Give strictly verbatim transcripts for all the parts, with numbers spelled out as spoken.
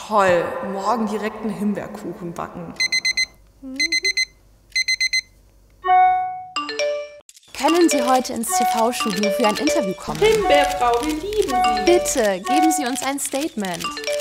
Toll, morgen direkt einen Himbeerkuchen backen. Können Sie heute ins T V-Studio für ein Interview kommen? Himbeerfrau, wir lieben Sie. Bitte, geben Sie uns ein Statement.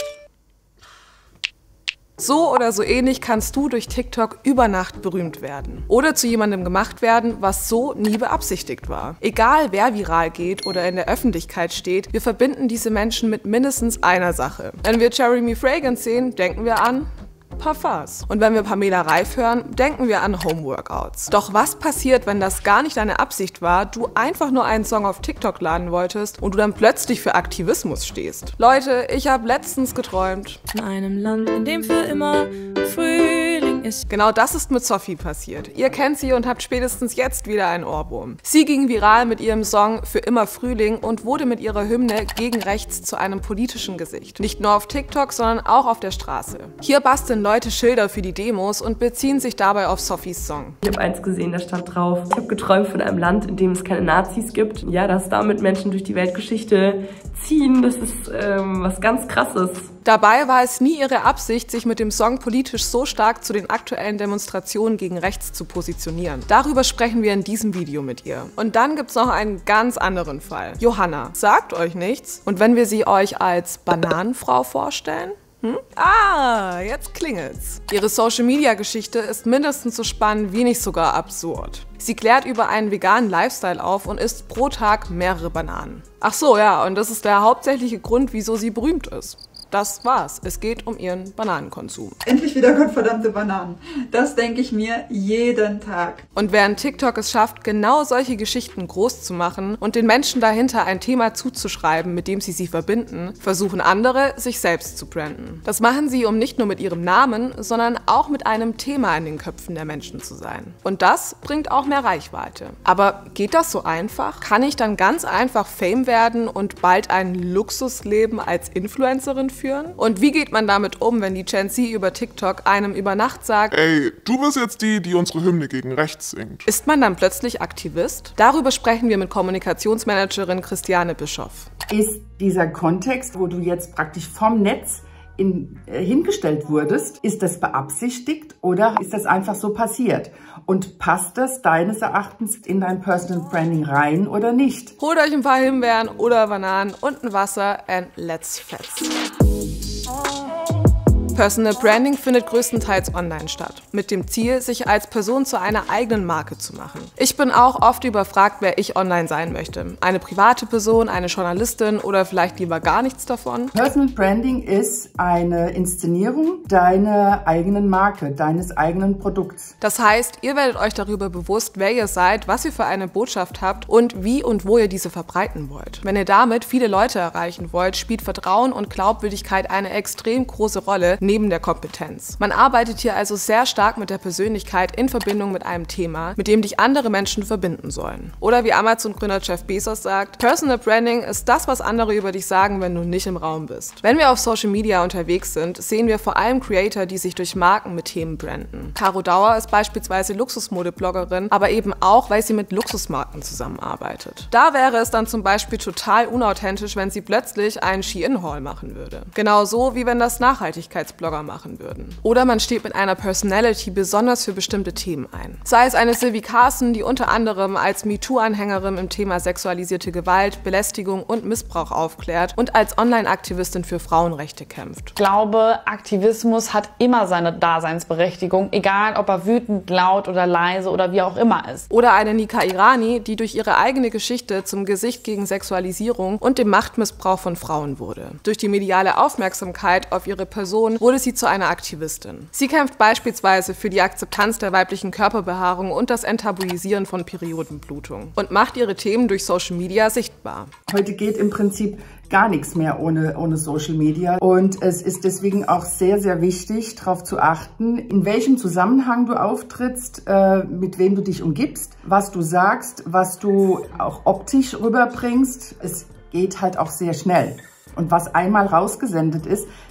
So oder so ähnlich kannst du durch TikTok über Nacht berühmt werden. Oder zu jemandem gemacht werden, was so nie beabsichtigt war. Egal wer viral geht oder in der Öffentlichkeit steht, wir verbinden diese Menschen mit mindestens einer Sache. Wenn wir Jeremy Fragrance sehen, denken wir an Parfums. Und wenn wir Pamela Reif hören, denken wir an Homeworkouts. Doch was passiert, wenn das gar nicht deine Absicht war, du einfach nur einen Song auf TikTok laden wolltest und du dann plötzlich für Aktivismus stehst? Leute, ich habe letztens geträumt. In einem Land, in dem für immer Frühling ist. Genau das ist mit Sophie passiert. Ihr kennt sie und habt spätestens jetzt wieder einen Ohrwurm. Sie ging viral mit ihrem Song Für immer Frühling und wurde mit ihrer Hymne gegen rechts zu einem politischen Gesicht. Nicht nur auf TikTok, sondern auch auf der Straße. Hier basteln Leute Schilder für die Demos und beziehen sich dabei auf Sophies Song. Ich habe eins gesehen, da stand drauf: Ich habe geträumt von einem Land, in dem es keine Nazis gibt. Ja, dass damit Menschen durch die Weltgeschichte ziehen, das ist ähm, was ganz Krasses. Dabei war es nie ihre Absicht, sich mit dem Song politisch so stark zu den aktuellen Demonstrationen gegen rechts zu positionieren. Darüber sprechen wir in diesem Video mit ihr. Und dann gibt's noch einen ganz anderen Fall. Johanna sagt euch nichts. Und wenn wir sie euch als Bananenfrau vorstellen? Hm? Ah, jetzt klingelt's. Ihre Social-Media-Geschichte ist mindestens so spannend wie nicht sogar absurd. Sie klärt über einen veganen Lifestyle auf und isst pro Tag mehrere Bananen. Ach so, ja, und das ist der hauptsächliche Grund, wieso sie berühmt ist. Das war's. Es geht um ihren Bananenkonsum. Endlich wieder gottverdammte Bananen. Das denke ich mir jeden Tag. Und während TikTok es schafft, genau solche Geschichten groß zu machen und den Menschen dahinter ein Thema zuzuschreiben, mit dem sie sie verbinden, versuchen andere, sich selbst zu branden. Das machen sie, um nicht nur mit ihrem Namen, sondern auch mit einem Thema in den Köpfen der Menschen zu sein. Und das bringt auch mehr Reichweite. Aber geht das so einfach? Kann ich dann ganz einfach Fame werden und bald ein Luxusleben als Influencerin führen? Und wie geht man damit um, wenn die Gen Z über TikTok einem über Nacht sagt: Ey, du bist jetzt die, die unsere Hymne gegen rechts singt? Ist man dann plötzlich Aktivist? Darüber sprechen wir mit Kommunikationsmanagerin Christiane Bischoff. Ist dieser Kontext, wo du jetzt praktisch vom Netz in, äh, hingestellt wurdest, ist das beabsichtigt oder ist das einfach so passiert? Und passt das deines Erachtens in dein Personal Branding rein oder nicht? Holt euch ein paar Himbeeren oder Bananen und ein Wasser and let's fetz. Personal Branding findet größtenteils online statt, mit dem Ziel, sich als Person zu einer eigenen Marke zu machen. Ich bin auch oft überfragt, wer ich online sein möchte. Eine private Person, eine Journalistin oder vielleicht lieber gar nichts davon. Personal Branding ist eine Inszenierung deiner eigenen Marke, deines eigenen Produkts. Das heißt, ihr werdet euch darüber bewusst, wer ihr seid, was ihr für eine Botschaft habt und wie und wo ihr diese verbreiten wollt. Wenn ihr damit viele Leute erreichen wollt, spielt Vertrauen und Glaubwürdigkeit eine extrem große Rolle, neben der Kompetenz. Man arbeitet hier also sehr stark mit der Persönlichkeit in Verbindung mit einem Thema, mit dem dich andere Menschen verbinden sollen. Oder wie Amazon-Gründer Jeff Bezos sagt: Personal Branding ist das, was andere über dich sagen, wenn du nicht im Raum bist. Wenn wir auf Social Media unterwegs sind, sehen wir vor allem Creator, die sich durch Marken mit Themen branden. Caro Dauer ist beispielsweise Luxusmode-Bloggerin, aber eben auch, weil sie mit Luxusmarken zusammenarbeitet. Da wäre es dann zum Beispiel total unauthentisch, wenn sie plötzlich einen Shein-Haul machen würde. Genauso wie wenn das Nachhaltigkeitsblogger machen würden. Oder man steht mit einer Personality besonders für bestimmte Themen ein. Sei es eine Sylvie Carson, die unter anderem als MeToo-Anhängerin im Thema sexualisierte Gewalt, Belästigung und Missbrauch aufklärt und als Online-Aktivistin für Frauenrechte kämpft. Ich glaube, Aktivismus hat immer seine Daseinsberechtigung, egal ob er wütend, laut oder leise oder wie auch immer ist. Oder eine Nika Irani, die durch ihre eigene Geschichte zum Gesicht gegen Sexualisierung und dem Machtmissbrauch von Frauen wurde. Durch die mediale Aufmerksamkeit auf ihre Person wurde sie zu einer Aktivistin. Sie kämpft beispielsweise für die Akzeptanz der weiblichen Körperbehaarung und das Enttabuisieren von Periodenblutung und macht ihre Themen durch Social Media sichtbar. Heute geht im Prinzip gar nichts mehr ohne, ohne Social Media. Und es ist deswegen auch sehr, sehr wichtig, darauf zu achten, in welchem Zusammenhang du auftrittst, äh, mit wem du dich umgibst, was du sagst, was du auch optisch rüberbringst. Es geht halt auch sehr schnell. Und was einmal rausgesendet ist,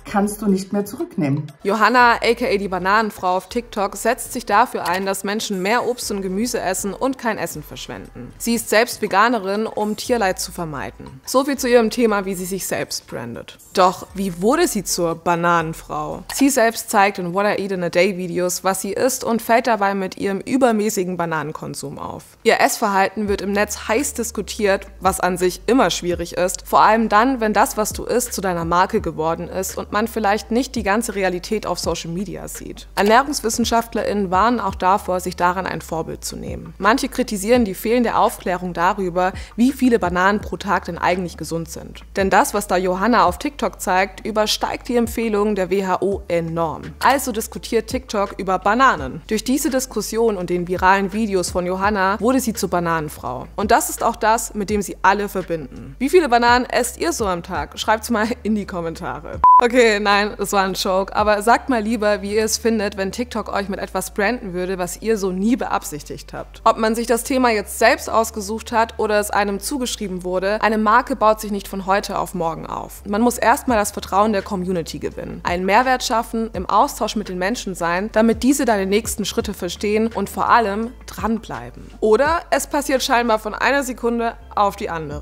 kannst du nicht mehr zurücknehmen. Johanna, aka die Bananenfrau auf TikTok, setzt sich dafür ein, dass Menschen mehr Obst und Gemüse essen und kein Essen verschwenden. Sie ist selbst Veganerin, um Tierleid zu vermeiden. So viel zu ihrem Thema, wie sie sich selbst brandet. Doch wie wurde sie zur Bananenfrau? Sie selbst zeigt in What I Eat in a Day Videos, was sie isst und fällt dabei mit ihrem übermäßigen Bananenkonsum auf. Ihr Essverhalten wird im Netz heiß diskutiert, was an sich immer schwierig ist, vor allem dann, wenn das, was du isst, zu deiner Marke geworden ist und man vielleicht nicht die ganze Realität auf Social Media sieht. ErnährungswissenschaftlerInnen warnen auch davor, sich daran ein Vorbild zu nehmen. Manche kritisieren die fehlende Aufklärung darüber, wie viele Bananen pro Tag denn eigentlich gesund sind. Denn das, was da Johanna auf TikTok zeigt, übersteigt die Empfehlungen der W H O enorm. Also diskutiert TikTok über Bananen. Durch diese Diskussion und den viralen Videos von Johanna wurde sie zur Bananenfrau. Und das ist auch das, mit dem sie alle verbinden. Wie viele Bananen esst ihr so am Tag? Schreibt's mal in die Kommentare. Okay, nein, das war ein Joke, aber sagt mal lieber, wie ihr es findet, wenn TikTok euch mit etwas branden würde, was ihr so nie beabsichtigt habt. Ob man sich das Thema jetzt selbst ausgesucht hat oder es einem zugeschrieben wurde, eine Marke baut sich nicht von heute auf morgen auf. Man muss erstmal das Vertrauen der Community gewinnen, einen Mehrwert schaffen, im Austausch mit den Menschen sein, damit diese deine nächsten Schritte verstehen und vor allem dranbleiben. Oder es passiert scheinbar von einer Sekunde auf die andere.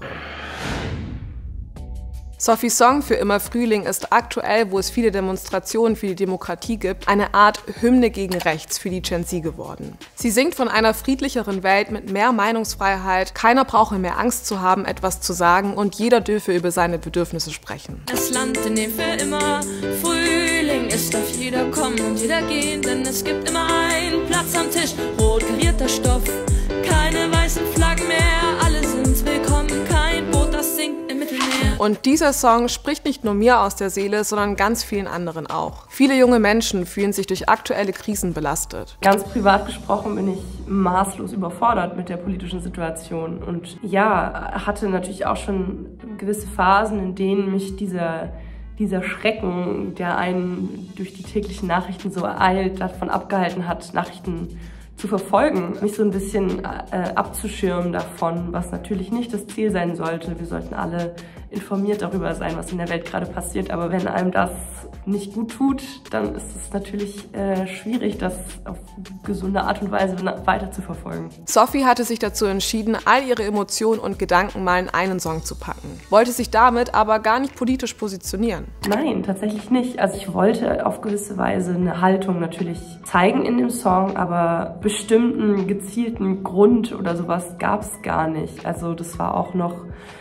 Sophies Song Für immer Frühling ist aktuell, wo es viele Demonstrationen für die Demokratie gibt, eine Art Hymne gegen rechts für die Gen Z geworden. Sie singt von einer friedlicheren Welt mit mehr Meinungsfreiheit, keiner brauche mehr Angst zu haben, etwas zu sagen und jeder dürfe über seine Bedürfnisse sprechen. Das Land, in dem für immer Frühling ist, darf jeder kommen und jeder gehen, denn es gibt immer einen Platz am Tisch, rot karierter Stoff, keine weißen Flaggen mehr, alle sind willkommen, kein Boot, das sinkt im Mittelmeer. Und dieser Song spricht nicht nur mir aus der Seele, sondern ganz vielen anderen auch. Viele junge Menschen fühlen sich durch aktuelle Krisen belastet. Ganz privat gesprochen bin ich maßlos überfordert mit der politischen Situation und ja, hatte natürlich auch schon gewisse Phasen, in denen mich dieser, dieser Schrecken, der einen durch die täglichen Nachrichten so ereilt, davon abgehalten hat, Nachrichten zu verfolgen, mich so ein bisschen äh, abzuschirmen davon, was natürlich nicht das Ziel sein sollte. Wir sollten alle informiert darüber sein, was in der Welt gerade passiert, aber wenn einem das nicht gut tut, dann ist es natürlich äh, schwierig, das auf gesunde Art und Weise weiter zu verfolgen. Sophie hatte sich dazu entschieden, all ihre Emotionen und Gedanken mal in einen Song zu packen, wollte sich damit aber gar nicht politisch positionieren. Nein, tatsächlich nicht. Also ich wollte auf gewisse Weise eine Haltung natürlich zeigen in dem Song, aber bestimmten gezielten Grund oder sowas gab es gar nicht. Also das war auch noch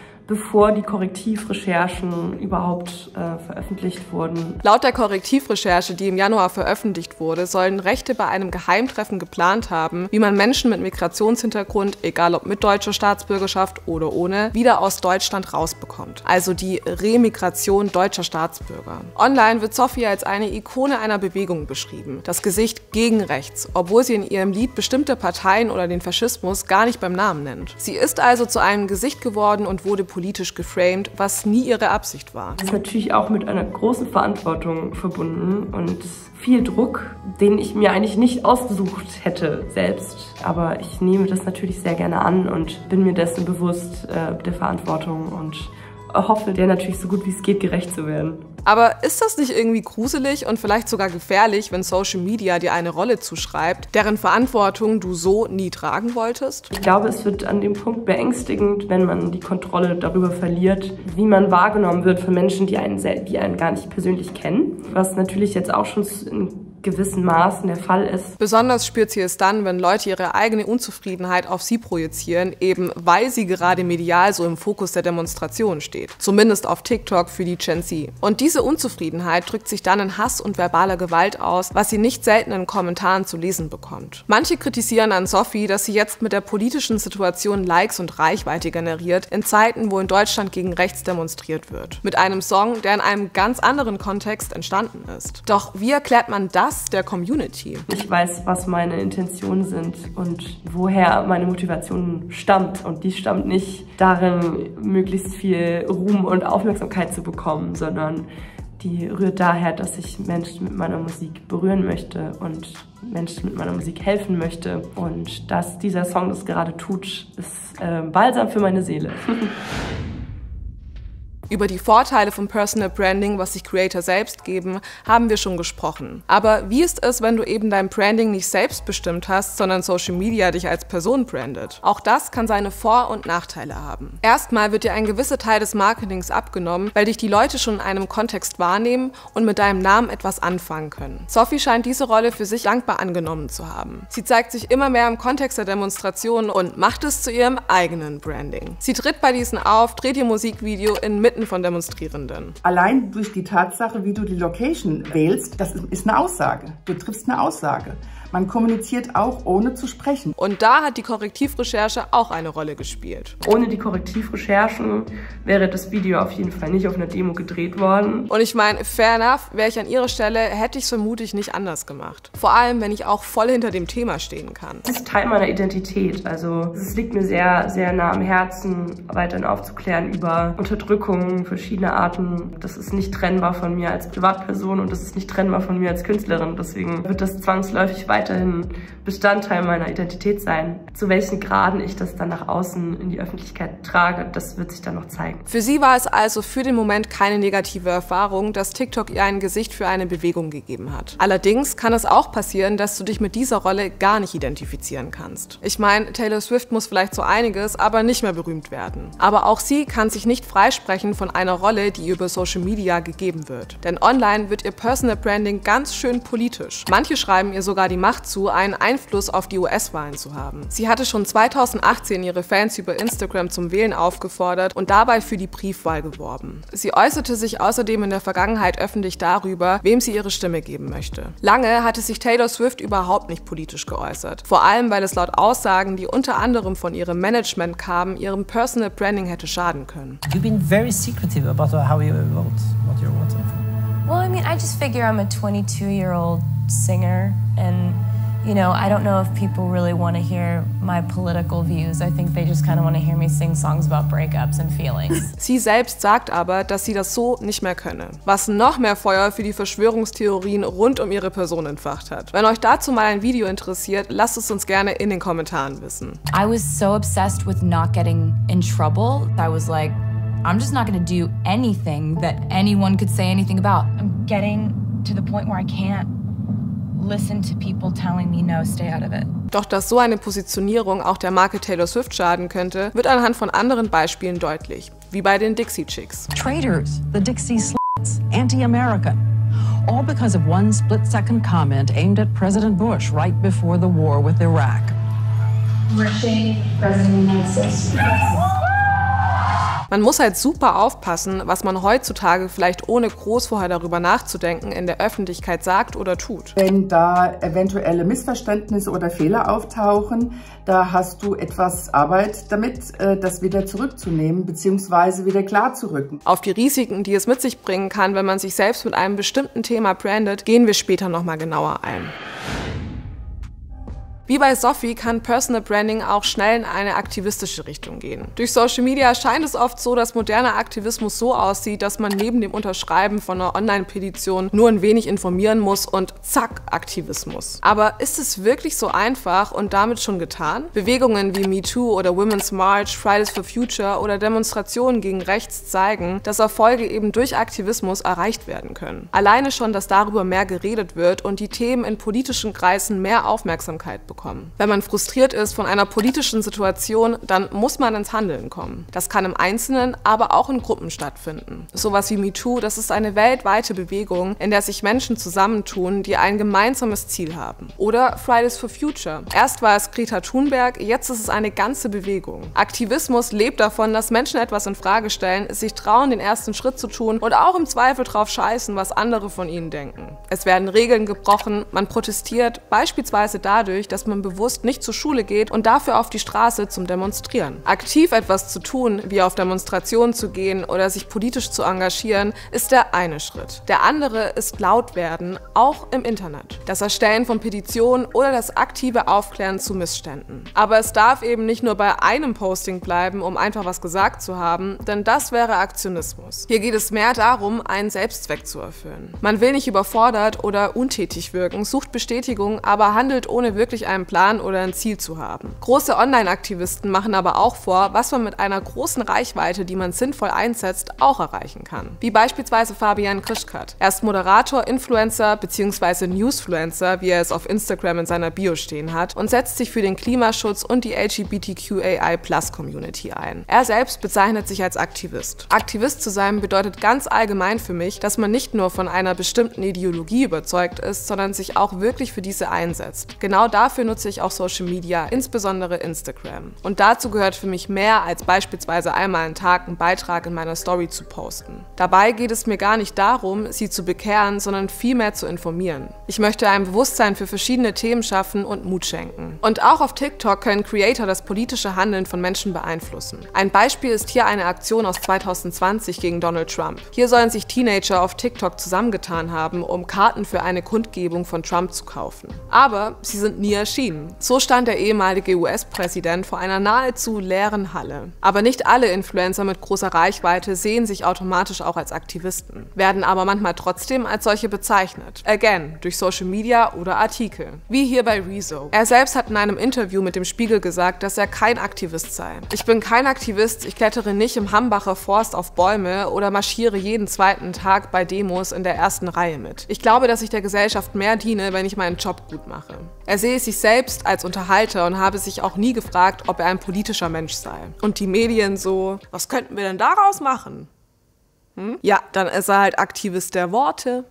bevor die Korrektivrecherchen überhaupt äh, veröffentlicht wurden. Laut der Korrektivrecherche, die im Januar veröffentlicht wurde, sollen Rechte bei einem Geheimtreffen geplant haben, wie man Menschen mit Migrationshintergrund, egal ob mit deutscher Staatsbürgerschaft oder ohne, wieder aus Deutschland rausbekommt. Also die Remigration deutscher Staatsbürger. Online wird Sophie als eine Ikone einer Bewegung beschrieben. Das Gesicht gegen rechts, obwohl sie in ihrem Lied bestimmte Parteien oder den Faschismus gar nicht beim Namen nennt. Sie ist also zu einem Gesicht geworden und wurde politisch politisch geframed, was nie ihre Absicht war. Das ist natürlich auch mit einer großen Verantwortung verbunden und viel Druck, den ich mir eigentlich nicht ausgesucht hätte selbst. Aber ich nehme das natürlich sehr gerne an und bin mir dessen bewusst, äh, der Verantwortung und hoffe, der natürlich so gut wie es geht gerecht zu werden. Aber ist das nicht irgendwie gruselig und vielleicht sogar gefährlich, wenn Social Media dir eine Rolle zuschreibt, deren Verantwortung du so nie tragen wolltest? Ich glaube, es wird an dem Punkt beängstigend, wenn man die Kontrolle darüber verliert, wie man wahrgenommen wird von Menschen, die einen, die einen gar nicht persönlich kennen. Was natürlich jetzt auch schon in gewissen Maßen der Fall ist. Besonders spürt sie es dann, wenn Leute ihre eigene Unzufriedenheit auf sie projizieren, eben weil sie gerade medial so im Fokus der Demonstration steht. Zumindest auf TikTok für die Gen Z. Und diese Unzufriedenheit drückt sich dann in Hass und verbaler Gewalt aus, was sie nicht selten in Kommentaren zu lesen bekommt. Manche kritisieren an Sophie, dass sie jetzt mit der politischen Situation Likes und Reichweite generiert, in Zeiten, wo in Deutschland gegen rechts demonstriert wird. Mit einem Song, der in einem ganz anderen Kontext entstanden ist. Doch wie erklärt man das der Community? Ich weiß, was meine Intentionen sind und woher meine Motivation stammt. Und die stammt nicht darin, möglichst viel Ruhm und Aufmerksamkeit zu bekommen, sondern die rührt daher, dass ich Menschen mit meiner Musik berühren möchte und Menschen mit meiner Musik helfen möchte. Und dass dieser Song das gerade tut, ist äh, balsam für meine Seele. Über die Vorteile von Personal Branding, was sich Creator selbst geben, haben wir schon gesprochen. Aber wie ist es, wenn du eben dein Branding nicht selbst bestimmt hast, sondern Social Media dich als Person brandet? Auch das kann seine Vor- und Nachteile haben. Erstmal wird dir ein gewisser Teil des Marketings abgenommen, weil dich die Leute schon in einem Kontext wahrnehmen und mit deinem Namen etwas anfangen können. Sophie scheint diese Rolle für sich dankbar angenommen zu haben. Sie zeigt sich immer mehr im Kontext der Demonstrationen und macht es zu ihrem eigenen Branding. Sie tritt bei diesen auf, dreht ihr Musikvideo inmitten von Demonstrierenden. Allein durch die Tatsache, wie du die Location wählst, das ist eine Aussage. Du triffst eine Aussage. Man kommuniziert auch, ohne zu sprechen. Und da hat die Korrektivrecherche auch eine Rolle gespielt. Ohne die Korrektivrecherchen wäre das Video auf jeden Fall nicht auf einer Demo gedreht worden. Und ich meine, fair enough, wäre ich an ihrer Stelle, hätte ich es vermutlich nicht anders gemacht. Vor allem, wenn ich auch voll hinter dem Thema stehen kann. Das ist Teil meiner Identität. Also es liegt mir sehr, sehr nah am Herzen, weiterhin aufzuklären über Unterdrückung verschiedener Arten. Das ist nicht trennbar von mir als Privatperson und das ist nicht trennbar von mir als Künstlerin. Deswegen wird das zwangsläufig weiter weiterhin Bestandteil meiner Identität sein. Zu welchen Graden ich das dann nach außen in die Öffentlichkeit trage, das wird sich dann noch zeigen. Für sie war es also für den Moment keine negative Erfahrung, dass TikTok ihr ein Gesicht für eine Bewegung gegeben hat. Allerdings kann es auch passieren, dass du dich mit dieser Rolle gar nicht identifizieren kannst. Ich meine, Taylor Swift muss vielleicht so einiges, aber nicht mehr berühmt werden. Aber auch sie kann sich nicht freisprechen von einer Rolle, die ihr über Social Media gegeben wird. Denn online wird ihr Personal Branding ganz schön politisch. Manche schreiben ihr sogar die Macht zu, einen Einfluss auf die U S-Wahlen zu haben. Sie hatte schon zweitausendachtzehn ihre Fans über Instagram zum Wählen aufgefordert und dabei für die Briefwahl geworben. Sie äußerte sich außerdem in der Vergangenheit öffentlich darüber, wem sie ihre Stimme geben möchte. Lange hatte sich Taylor Swift überhaupt nicht politisch geäußert. Vor allem, weil es laut Aussagen, die unter anderem von ihrem Management kamen, ihrem Personal Branding hätte schaden können. You've been very secretive about how you vote, what you're voting for. Well, I mean, I just figure I'm a twenty-two-year-old singer, and you know, I don't know if people really want to hear my political views. I think they just kind of want to hear me sing songs about breakups and feelings. Sie selbst sagt aber, dass sie das so nicht mehr könne, was noch mehr Feuer für die Verschwörungstheorien rund um ihre Person entfacht hat. Wenn euch dazu mal ein Video interessiert, lasst es uns gerne in den Kommentaren wissen. I was so obsessed with not getting in trouble. I was like, I'm just not going to do anything that anyone could say anything about. I'm getting to the point where I can't listen to people telling me no, stay out of it. Doch dass so eine Positionierung auch der Marke Taylor Swift schaden könnte, wird anhand von anderen Beispielen deutlich, wie bei den Dixie Chicks. Traitors, the Dixie Sluts, anti-American. All because of one split-second comment aimed at President Bush right before the war with Iraq. We're shaming President of the United States. Man muss halt super aufpassen, was man heutzutage vielleicht ohne groß vorher darüber nachzudenken in der Öffentlichkeit sagt oder tut. Wenn da eventuelle Missverständnisse oder Fehler auftauchen, da hast du etwas Arbeit damit, das wieder zurückzunehmen bzw. wieder klar zu rücken. Auf die Risiken, die es mit sich bringen kann, wenn man sich selbst mit einem bestimmten Thema brandet, gehen wir später nochmal genauer ein. Wie bei Sophie kann Personal Branding auch schnell in eine aktivistische Richtung gehen. Durch Social Media scheint es oft so, dass moderner Aktivismus so aussieht, dass man neben dem Unterschreiben von einer Online-Petition nur ein wenig informieren muss und zack, Aktivismus. Aber ist es wirklich so einfach und damit schon getan? Bewegungen wie MeToo oder Women's March, Fridays for Future oder Demonstrationen gegen rechts zeigen, dass Erfolge eben durch Aktivismus erreicht werden können. Alleine schon, dass darüber mehr geredet wird und die Themen in politischen Kreisen mehr Aufmerksamkeit bekommen. Wenn man frustriert ist von einer politischen Situation, dann muss man ins Handeln kommen. Das kann im Einzelnen, aber auch in Gruppen stattfinden. Sowas wie MeToo, das ist eine weltweite Bewegung, in der sich Menschen zusammentun, die ein gemeinsames Ziel haben. Oder Fridays for Future. Erst war es Greta Thunberg, jetzt ist es eine ganze Bewegung. Aktivismus lebt davon, dass Menschen etwas in Frage stellen, sich trauen, den ersten Schritt zu tun und auch im Zweifel drauf scheißen, was andere von ihnen denken. Es werden Regeln gebrochen, man protestiert, beispielsweise dadurch, dass man man bewusst nicht zur Schule geht und dafür auf die Straße zum Demonstrieren. Aktiv etwas zu tun, wie auf Demonstrationen zu gehen oder sich politisch zu engagieren, ist der eine Schritt. Der andere ist laut werden, auch im Internet. Das Erstellen von Petitionen oder das aktive Aufklären zu Missständen. Aber es darf eben nicht nur bei einem Posting bleiben, um einfach was gesagt zu haben, denn das wäre Aktionismus. Hier geht es mehr darum, einen Selbstzweck zu erfüllen. Man will nicht überfordert oder untätig wirken, sucht Bestätigung, aber handelt ohne wirklich einen Plan oder ein Ziel zu haben. Große Online-Aktivisten machen aber auch vor, was man mit einer großen Reichweite, die man sinnvoll einsetzt, auch erreichen kann. Wie beispielsweise Fabian Krischkat. Er ist Moderator, Influencer bzw. Newsfluencer, wie er es auf Instagram in seiner Bio stehen hat, und setzt sich für den Klimaschutz und die L G B T Q A I Plus Community ein. Er selbst bezeichnet sich als Aktivist. Aktivist zu sein bedeutet ganz allgemein für mich, dass man nicht nur von einer bestimmten Ideologie überzeugt ist, sondern sich auch wirklich für diese einsetzt. Genau dafür nutze ich auch Social Media, insbesondere Instagram. Und dazu gehört für mich mehr als beispielsweise einmal am Tag einen Beitrag in meiner Story zu posten. Dabei geht es mir gar nicht darum, sie zu bekehren, sondern vielmehr zu informieren. Ich möchte ein Bewusstsein für verschiedene Themen schaffen und Mut schenken. Und auch auf TikTok können Creator das politische Handeln von Menschen beeinflussen. Ein Beispiel ist hier eine Aktion aus zweitausendzwanzig gegen Donald Trump. Hier sollen sich Teenager auf TikTok zusammengetan haben, um Karten für eine Kundgebung von Trump zu kaufen. Aber sie sind nie erschienen. So stand der ehemalige U S-Präsident vor einer nahezu leeren Halle. Aber nicht alle Influencer mit großer Reichweite sehen sich automatisch auch als Aktivisten, werden aber manchmal trotzdem als solche bezeichnet. Again, durch Social Media oder Artikel. Wie hier bei Rezo. Er selbst hat in einem Interview mit dem Spiegel gesagt, dass er kein Aktivist sei. Ich bin kein Aktivist, ich klettere nicht im Hambacher Forst auf Bäume oder marschiere jeden zweiten Tag bei Demos in der ersten Reihe mit. Ich glaube, dass ich der Gesellschaft mehr diene, wenn ich meinen Job gut mache. Er sehe sich selbst als Unterhalter und habe sich auch nie gefragt, ob er ein politischer Mensch sei. Und die Medien so, was könnten wir denn daraus machen? Hm? Ja, dann ist er halt Aktivist der Worte.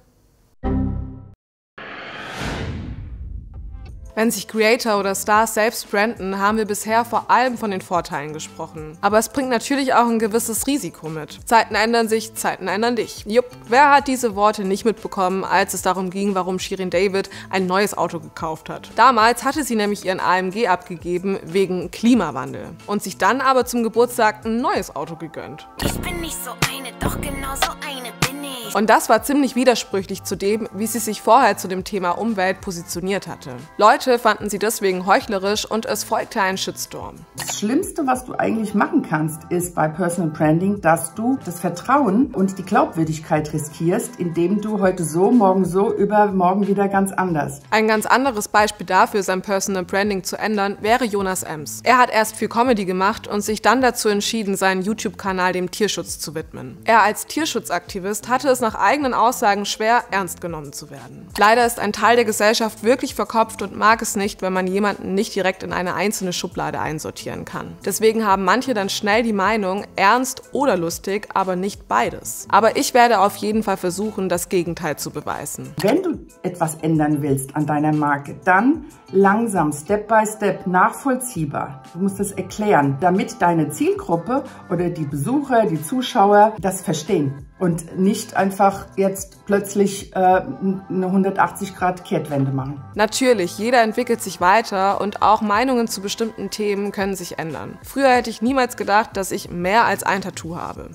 Wenn sich Creator oder Stars selbst branden, haben wir bisher vor allem von den Vorteilen gesprochen. Aber es bringt natürlich auch ein gewisses Risiko mit. Zeiten ändern sich, Zeiten ändern dich. Jupp, wer hat diese Worte nicht mitbekommen, als es darum ging, warum Shirin David ein neues Auto gekauft hat? Damals hatte sie nämlich ihren A M G abgegeben wegen Klimawandel und sich dann aber zum Geburtstag ein neues Auto gegönnt. Ich bin nicht so eine, doch genau so eine bin ich. Und das war ziemlich widersprüchlich zu dem, wie sie sich vorher zu dem Thema Umwelt positioniert hatte. Leute fanden sie deswegen heuchlerisch und es folgte ein Shitstorm. Das Schlimmste, was du eigentlich machen kannst, ist bei Personal Branding, dass du das Vertrauen und die Glaubwürdigkeit riskierst, indem du heute so, morgen so, übermorgen wieder ganz anders. Ein ganz anderes Beispiel dafür, sein Personal Branding zu ändern, wäre Jonas Ems. Er hat erst viel Comedy gemacht und sich dann dazu entschieden, seinen YouTube-Kanal dem Tierschutz zu widmen. Er als Tierschutzaktivist hatte es nach eigenen Aussagen schwer, ernst genommen zu werden. Leider ist ein Teil der Gesellschaft wirklich verkopft und mag es nicht, wenn man jemanden nicht direkt in eine einzelne Schublade einsortieren kann. Deswegen haben manche dann schnell die Meinung, ernst oder lustig, aber nicht beides. Aber ich werde auf jeden Fall versuchen, das Gegenteil zu beweisen. Wenn du etwas ändern willst an deiner Marke, dann langsam, Step by Step, nachvollziehbar. Du musst es erklären, damit deine Zielgruppe oder die Besucher, die Zuschauer das verstehen. Und nicht einfach jetzt plötzlich äh, eine hundertachtzig Grad Kehrtwende machen. Natürlich, jeder entwickelt sich weiter und auch Meinungen zu bestimmten Themen können sich ändern. Früher hätte ich niemals gedacht, dass ich mehr als ein Tattoo habe.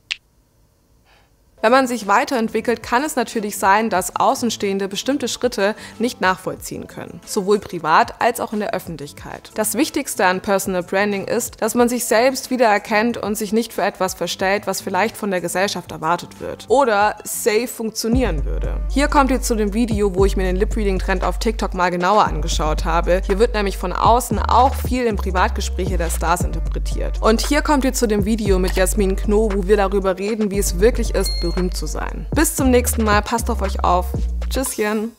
Wenn man sich weiterentwickelt, kann es natürlich sein, dass Außenstehende bestimmte Schritte nicht nachvollziehen können, sowohl privat als auch in der Öffentlichkeit. Das Wichtigste an Personal Branding ist, dass man sich selbst wiedererkennt und sich nicht für etwas verstellt, was vielleicht von der Gesellschaft erwartet wird oder safe funktionieren würde. Hier kommt ihr zu dem Video, wo ich mir den Lip-Reading-Trend auf TikTok mal genauer angeschaut habe. Hier wird nämlich von außen auch viel in Privatgespräche der Stars interpretiert. Und hier kommt ihr zu dem Video mit Jasmin Knoh, wo wir darüber reden, wie es wirklich ist, berühmt zu sein. Bis zum nächsten Mal, passt auf euch auf. Tschüsschen!